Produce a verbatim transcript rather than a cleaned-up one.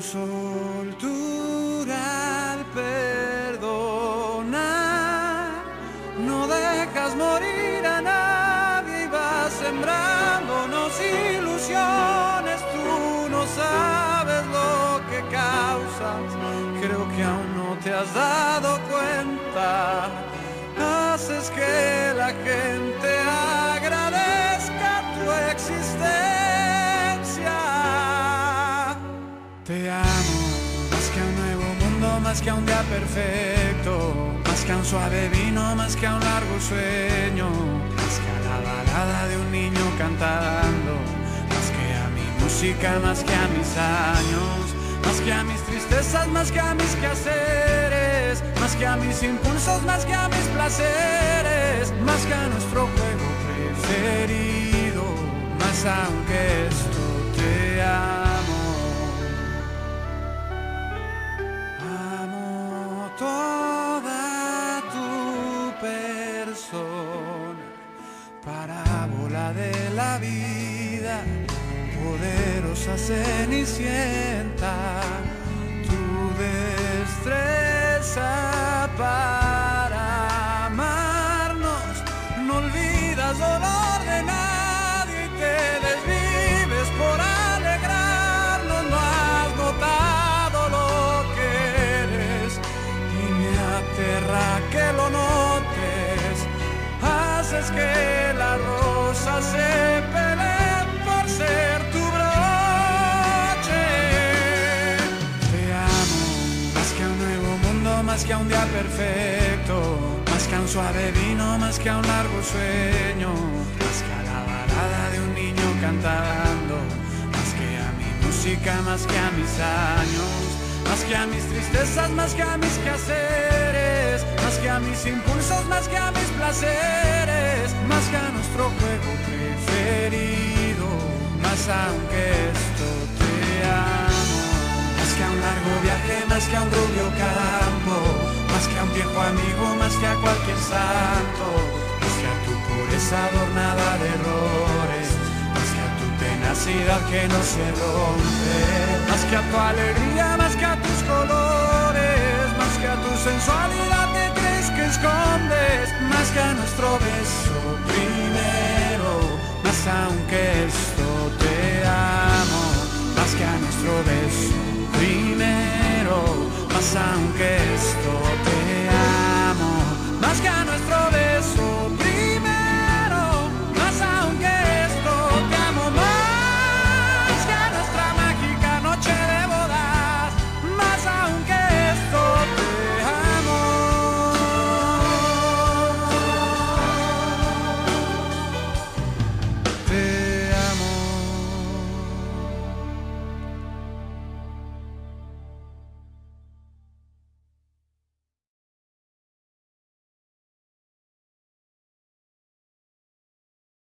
soltura al perdonar, no dejas morir a nadie y vas sembrándonos ilusiones. Tú no sabes lo que causas, creo que aún no te has dado cuenta. Haces que la gente agradezca tu existencia. Te amo, más que a un nuevo mundo, más que a un día perfecto, más que a un suave vino, más que a un largo sueño, más que a la balada de un niño cantando, más que a mi música, más que a mis años, más que a mis tristezas, más que a mis quehaceres, más que a mis impulsos, más que a mis placeres, más que a nuestro juego preferido, más aunque esto te amo. Amo toda tu persona, parábola de la vida, poderosa cenicienta, tu destreza para amarnos, no olvidas dolor de nadie y te desvives por alegrarnos. No has notado lo que eres y me aterra que lo notes. Haces que la rosa se pelee por ser tu broche. Te amo, más que a un nuevo mundo, más que a un día perfecto, más que a un suave vino, más que a un largo sueño, más que a la balada de un niño cantando, más que a mi música, más que a mis años, más que a mis tristezas, más que a mis quehaceres, más que a mis impulsos, más que a mis placeres, más que a nuestro juego preferido, más aunque esto te amo. Más que a un largo viaje, más que a un rubio campo, más que a un viejo amigo, más que a cualquier santo, más que a tu pureza adornada de errores, más que a tu tenacidad que no se rompe, más que a tu alegría, más que a tus colores, más que a tu sensualidad que crees que escondes, más que a nuestro beso primero, más aunque esto te amo, más que a nuestro beso primero, más aunque esto